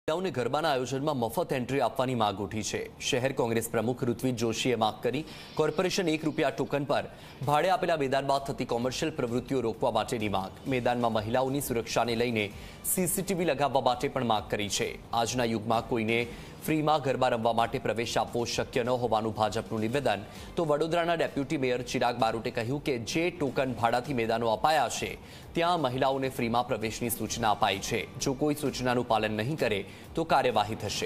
મહિલાઓને ગરબાના આયોજનમાં મફત એન્ટ્રી આપવાની માંગ ઉઠી છે। શહેર કોંગ્રેસ પ્રમુખ ઋત્વિજ જોશીએ માંગ કરી કોર્પોરેશન ₹1 ટોકન પર ભાડે આપેલા મેદાન બાદ થતી કોમર્શિયલ પ્રવૃત્તિઓ રોકવા માટેની માંગ। મેદાનમાં મહિલાઓની સુરક્ષાને લઈને સીસીટીવી લગાવવા માટે પણ માંગ કરી છે। આજના યુગમાં કોઈને ફ્રીમાં ગરબા રમવા માટે પ્રવેશ આપવો શક્ય ન હોવાનું ભાજપનું નિવેદન। તો વડોદરાના ડેપ્યુટી મેયર ચિરાગ બારોટે કહ્યું કે જે ટોકન ભાડાથી મેદાનો અપાયા છે ત્યાં મહિલાઓને ફ્રીમાં પ્રવેશની સૂચના અપાઈ છે। જો કોઈ સૂચનાનું પાલન નહીં કરે તો કાર્યવાહી થશે।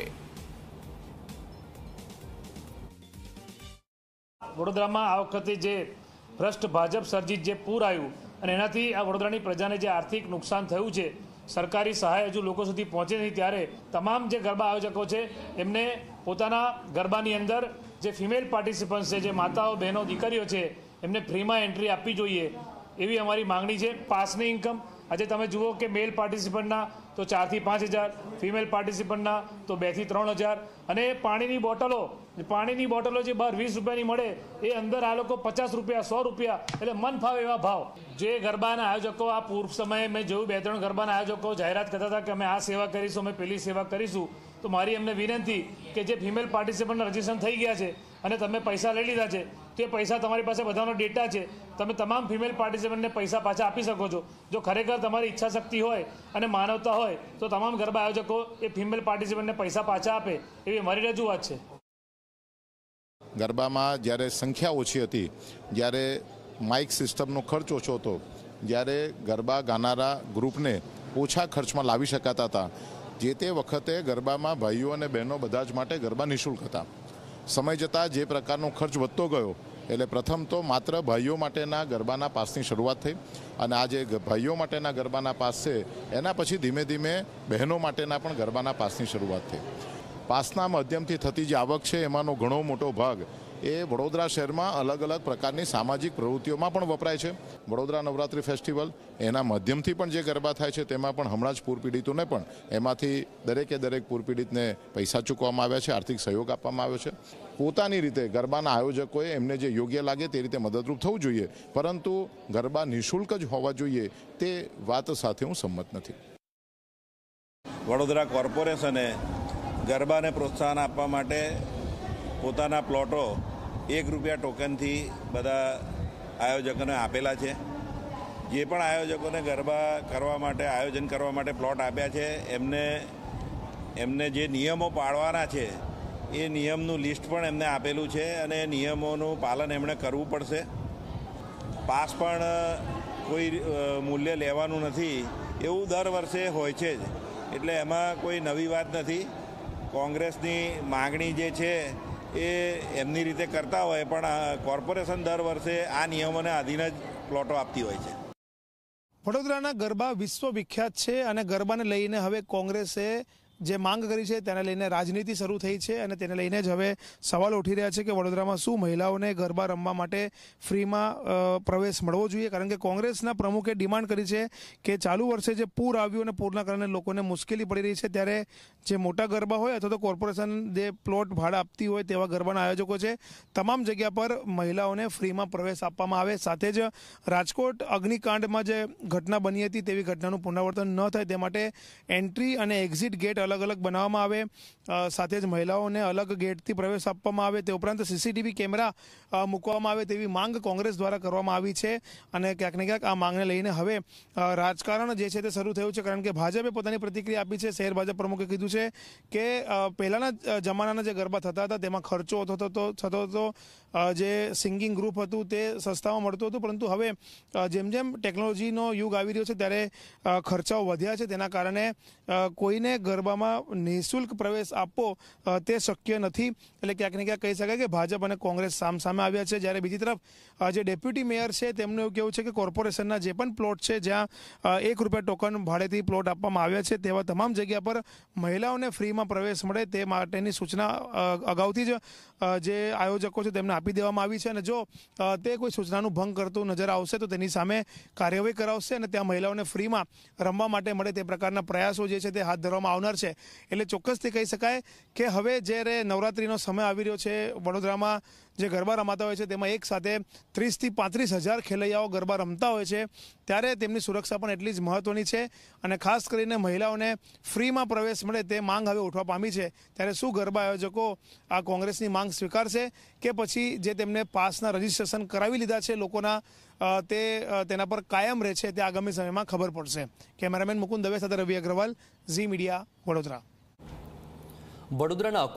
વડોદરામાં આ વખતે જે ભ્રષ્ટ ભાજપ સર્જિત જે પૂર આવ્યું અને એનાથી આ વડોદરાની પ્રજાને જે આર્થિક નુકસાન થયું છે, સરકારી સહાય હજુ લોકો સુધી પહોંચે નહીં, ત્યારે તમામ જે ગરબા આયોજકો છે એમને પોતાના ગરબાની અંદર જે ફિમેલ પાર્ટિસિપન્ટ્સ છે, જે માતાઓ બહેનો દીકરીઓ છે, એમને ફ્રીમાં એન્ટ્રી આપવી જોઈએ એવી અમારી માંગણી છે। પાસની ઇન્કમ આજે તમે જુઓ કે મેલ પાર્ટિસિપન્ટના તો 4 થી 5 હજાર, ફિમેલ પાર્ટિસિપન્ટના તો 2 થી 3 હજાર, અને પાણીની બોટલો જે બહાર 20 રૂપિયાની મળે એ અંદર આ લોકો 50 રૂપિયા 100 રૂપિયા, એટલે મન ફાવે એવા ભાવ। જે ગરબાના આયોજકો આ પૂર્વ સમયે મેં જોયું 2-3 ગરબાના આયોજકો જાહેરાત કરતા હતા કે અમે આ સેવા કરીશું, અમે પેલી સેવા કરીશું, તો મારી એમને વિનંતી કે જે ફિમેલ પાર્ટિસિપન્ટના રજીસ્ટ્રેશન થઈ ગયા છે અને તમે પૈસા લઈ લીધા છે, તો એ પૈસા તમારી પાસે બધાનો ડેટા છે, તમે તમામ ફિમેલ પાર્ટિસિપન્ટને પૈસા પાછા આપી શકો છો। જો ખરેખર તમારી ઈચ્છા શક્તિ હોય અને માનવતા હોય તો તમામ ગરબા આયોજકો એ ફિમેલ પાર્ટિસિપન્ટને પૈસા પાછા આપે એવી મારી રજૂઆત છે। ગરબામાં જ્યારે સંખ્યા ઓછી હતી, જ્યારે માઇક સિસ્ટમનો ખર્ચ ઓછો હતો, જ્યારે ગરબા ગાનારા ગ્રુપને ઓછા ખર્ચમાં લાવી શકાતા હતા, જે તે વખતે ગરબામાં ભાઈઓ અને બહેનો બધા જ માટે ગરબા નિઃશુલ્ક હતા। સમય જતાં જે પ્રકારનો ખર્ચ વધતો ગયો, એટલે પ્રથમ તો માત્ર ભાઈઓ માટેના ગરબાના પાસની શરૂઆત થઈ, અને આ જે ભાઈઓ માટેના ગરબાના પાસ છે એના પછી ધીમે ધીમે બહેનો માટેના પણ ગરબાના પાસની શરૂઆત થઈ। પાસના માધ્યમથી થતી જે આવક છે એમાંનો ઘણો મોટો ભાગ એ વડોદરા શહેરમાં અલગ અલગ પ્રકારની સામાજિક પ્રવૃત્તિઓમાં પણ વપરાય છે। વડોદરા નવરાત્રિ ફેસ્ટિવલ એના માધ્યમથી પણ જે ગરબા થાય છે તેમાં પણ હમણાં જ પૂર પીડિતોને પણ એમાંથી દરેક પૂર પીડિતને પૈસા ચૂકવવામાં આવ્યા છે, આર્થિક સહયોગ આપવામાં આવ્યો છે। પોતાની રીતે ગરબાના આયોજકોએ એમને જે યોગ્ય લાગે તે રીતે મદદરૂપ થવું જોઈએ, પરંતુ ગરબા નિઃશુલ્ક જ હોવા જોઈએ તે વાત સાથે હું સંમત નથી। વડોદરા કોર્પોરેશને ગરબાને પ્રોત્સાહન આપવા માટે પોતાના પ્લોટો ₹1 ટોકનથી બધા આયોજકોને આપેલા છે। જે પણ આયોજકોને ગરબા કરવા માટે આયોજન કરવા માટે પ્લોટ આપ્યા છે એમને જે નિયમો પાળવાના છે એ નિયમનું લિસ્ટ પણ એમને આપેલું છે, અને એ નિયમોનું પાલન એમણે કરવું પડશે। પાસ પણ કોઈ મૂલ્ય લેવાનું નથી એવું દર વર્ષે હોય છે જ, એટલે એમાં કોઈ નવી વાત નથી। કોંગ્રેસની માગણી જે છે એ એમની રીતે કરતા હોય, પણ કોર્પોરેશન દર વર્ષે આ નિયમોને આધીન જ પ્લોટો આપતી હોય છે। વડોદરાના ગરબા વિશ્વવિખ્યાત છે, અને ગરબાને લઈને હવે કોંગ્રેસે જે માંગ કરી છે તેને લઈને રાજનીતિ શરૂ થઈ છે, અને તેને લઈને જ હવે સવાલો ઉઠી રહ્યા છે કે વડોદરામાં શું મહિલાઓને ગરબા રમવા માટે ફ્રીમાં પ્રવેશ મળવો જોઈએ? કારણ કે કોંગ્રેસના પ્રમુખે ડિમાન્ડ કરી છે કે ચાલુ વર્ષે જે પૂર આવ્યું અને પૂરના કારણે લોકોને મુશ્કેલી પડી રહી છે, ત્યારે જે મોટા ગરબા હોય અથવા તો કોર્પોરેશન જે પ્લોટ ભાડા આપતી હોય તેવા ગરબાના આયોજકો છે, તમામ જગ્યા પર મહિલાઓને ફ્રીમાં પ્રવેશ આપવામાં આવે। સાથે જ રાજકોટ અગ્નિકાંડમાં જે ઘટના બની હતી તેવી ઘટનાનું પુનરાવર્તન ન થાય તે માટે એન્ટ્રી અને એક્ઝિટ ગેટ અલગ અલગ બનાવવામાં આવે, સાથે જ મહિલાઓને અલગ ગેટથી પ્રવેશ આપવામાં આવે, તે ઉપરાંત સીસીટીવી કેમેરા મૂકવામાં આવે તેવી માંગ કોંગ્રેસ દ્વારા કરવામાં આવી છે। અને ક્યાંક ને ક્યાંક આ માંગને લઈને હવે રાજકારણ જે છે તે શરૂ થયું છે, કારણ કે ભાજપે પોતાની પ્રતિક્રિયા આપી છે। શહેર ભાજપ પ્રમુખે કીધું છે કે પહેલાના જમાનાના જે ગરબા થતા હતા તેમાં ખર્ચો થતો હતો, જે સિંગિંગ ગ્રુપ હતું તે સસ્તામાં મળતું હતું, પરંતુ હવે જેમ જેમ ટેકનોલોજીનો યુગ આવી રહ્યો છે ત્યારે ખર્ચાઓ વધ્યા છે, તેના કારણે કોઈને ગરબામાં નિઃશુલ્ક પ્રવેશ આપવો તે શક્ય નથી। એટલે ક્યાંક ને ક્યાંક કહી શકાય કે ભાજપ અને કોંગ્રેસ સામસામે આવ્યા છે। જ્યારે બીજી તરફ જે ડેપ્યુટી મેયર છે તેમનું એવું કહેવું છે કે કોર્પોરેશનના જે પણ પ્લોટ છે જ્યાં ₹1 ટોકન ભાડેથી પ્લોટ આપવામાં આવ્યા છે તેવા તમામ જગ્યા પર મહિલાઓને ફ્રીમાં પ્રવેશ મળે તે માટેની સૂચના અગાઉથી જ જે આયોજકો છે તેમને આપી દેવામાં આવી છે, અને જો તે કોઈ સૂચનાનું ભંગ કરતું નજર આવશે તો તેની સામે કાર્યવાહી કરાવશે, અને ત્યાં મહિલાઓને ફ્રીમાં રમવા માટે મળે તે પ્રકારના પ્રયાસો જે છે તે હાથ ધરવામાં આવનાર છે। એટલે ચોક્કસથી કહી શકાય કે હવે જ્યારે નવરાત્રિનો સમય આવી રહ્યો છે, વડોદરામાં જે ગરબા રમાતા હોય છે તેમાં એક સાથે 30,000 થી 35,000 ખેલૈયાઓ ગરબા રમતા હોય છે, ત્યારે તેમની સુરક્ષા પણ એટલી જ મહત્વની છે અને ખાસ કરીને મહિલાઓને ફ્રીમાં પ્રવેશ મળે તે માંગ હવે ઉઠવા પામી છે। ત્યારે શું ગરબા આયોજકો આ કોંગ્રેસની માંગ સ્વીકારશે કે પછી જે તેમને પાસના રજીસ્ટ્રેશન કરાવી લીધા છે લોકોના તેના પર કાયમ રહે છે, તે આગામી સમયમાં ખબર પડશે। કેમેરામેન મુકુંદ દવે સાથે રવિ અગ્રવાલ, ઝી મીડિયા, વડોદરા। વડોદરાના